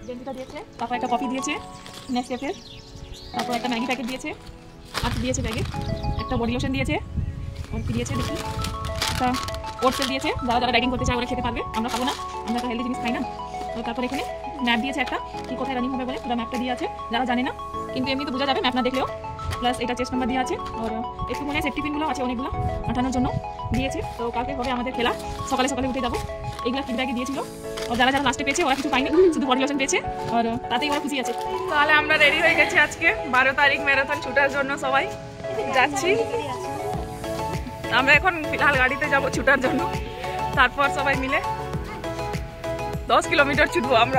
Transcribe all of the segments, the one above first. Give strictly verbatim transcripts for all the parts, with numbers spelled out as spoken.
গেঞ্জিটা দিয়েছে, তারপর একটা কফি দিয়েছে নেসক্যাফের, তারপর একটা ম্যাগি প্যাকেট দিয়েছে, আর দিয়েছে ব্যাগে একটা বডি লোশন দিয়েছে, আর কি দিয়েছে দেখি একটা ওটসেল দিয়েছে, যারা যারা ডাইটিং করতে চায় ওরা খেতে পারবে, আমরা খাবো না, আমরা একটা হেলদি জিনিস খাই না। তো তারপর এখানে ম্যাপ দিয়েছে একটা, কি কোথায় রানিং হবে বলে পুরো ম্যাপটা দিয়ে আছে, যারা জানে না কিন্তু এমনি তো বোঝা যাবে ম্যাপ না দেখলেও। প্লাস এটা চেস্ট নাম্বার দিয়ে আছে, আর একটু মনে হয় সেফটি পিনগুলো আছে অনেকগুলো আঠানোর জন্য দিয়েছে। তো কালকে হবে আমাদের খেলা, সকালে সকালে উঠে যাবো। এইগুলো ফিডব্যাকে দিয়েছিল, আর যারা যারা লাস্টে পেয়েছে ওরা কিছু পায়নি, শুধু বডি লোশন পেয়েছে, আর তাতেই ওরা খুশি আছে। তাহলে আমরা রেডি হয়ে গেছি আজকে বারো তারিখ ম্যারাথন ছুটার জন্য, সবাই যাচ্ছি। আমরা এখন ফিলহাল গাড়িতে যাব ছুটার জন্য, তারপর সবাই মিলে দশ কিলোমিটার ছুটবো আমরা।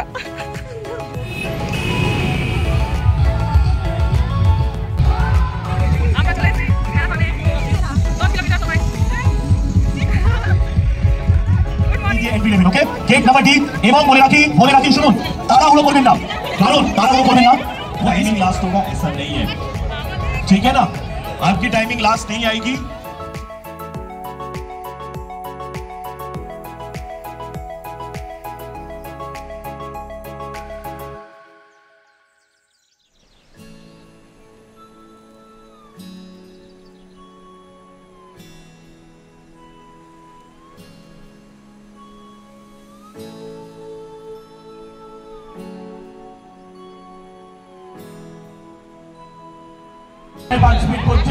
ओके गेट नंबर डी एवं बोले राखी बोले राखी सुनो तारा हुआ करना कारण तारा हुआ करना टाइमिंग लास्ट होगा ऐसा नहीं है, ठीक है ना, आपकी टाइमिंग लास्ट नहीं आएगी। পার্টিসিপেট করছে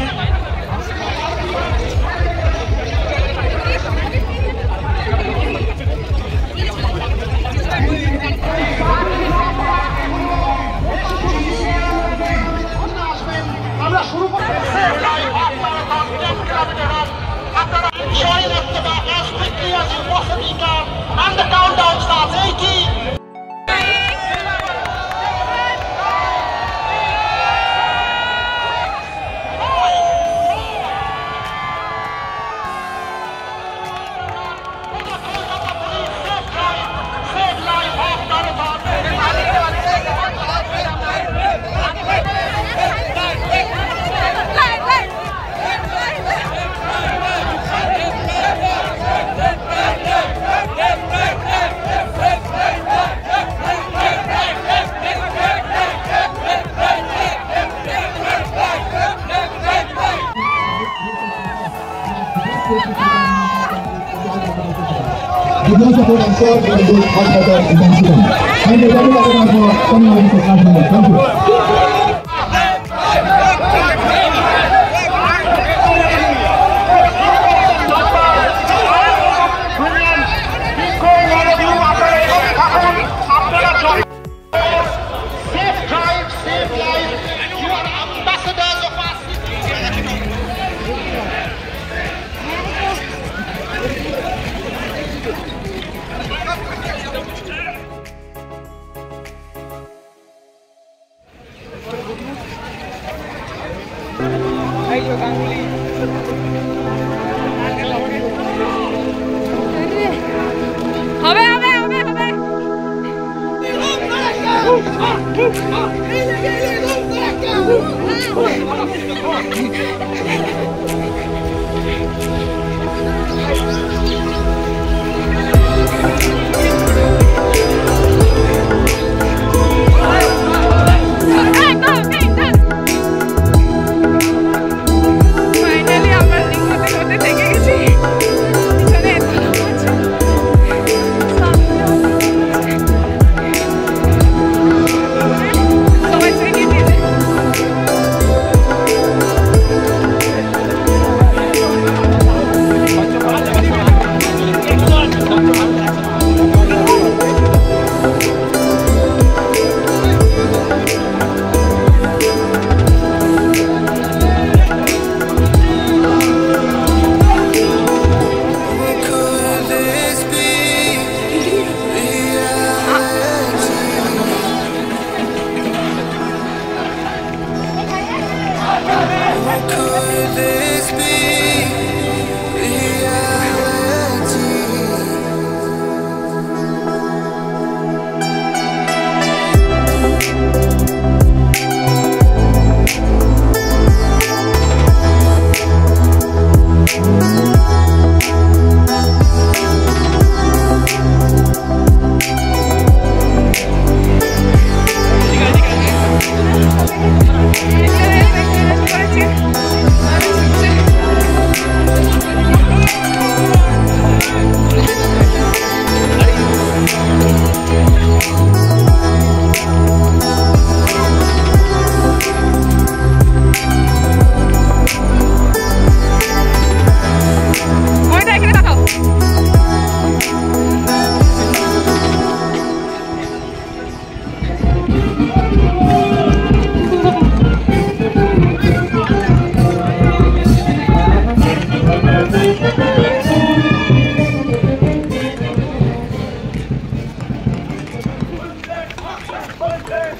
আমরা শুরু করব আপনারা সবাই রাখতে পারেন as quickly as you possibly can and the countdown starts eighteen With no support, I'm sure they will do much better in the season. Thank you very much for coming on this national. Thank you. Safe drive, safe life. You are ambassadors of our city. হবে হবে হবে হবে Bye.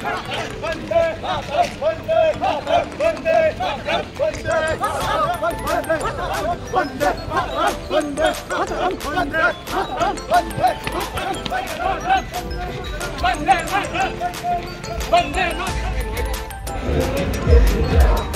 Vande